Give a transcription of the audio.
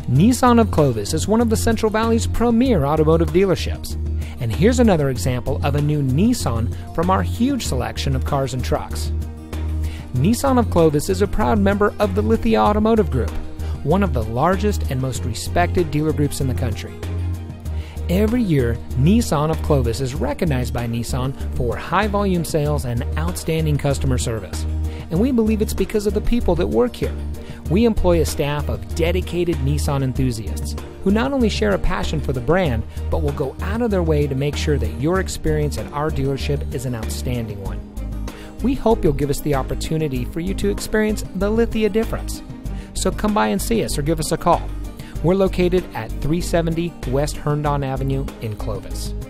Nissan of Clovis is one of the Central Valley's premier automotive dealerships. And here's another example of a new Nissan from our huge selection of cars and trucks. Nissan of Clovis is a proud member of the Lithia Automotive Group, one of the largest and most respected dealer groups in the country. Every year, Nissan of Clovis is recognized by Nissan for high volume sales and outstanding customer service. And we believe it's because of the people that work here. We employ a staff of dedicated Nissan enthusiasts who not only share a passion for the brand, but will go out of their way to make sure that your experience at our dealership is an outstanding one. We hope you'll give us the opportunity for you to experience the Lithia difference. So come by and see us or give us a call. We're located at 370 West Herndon Avenue in Clovis.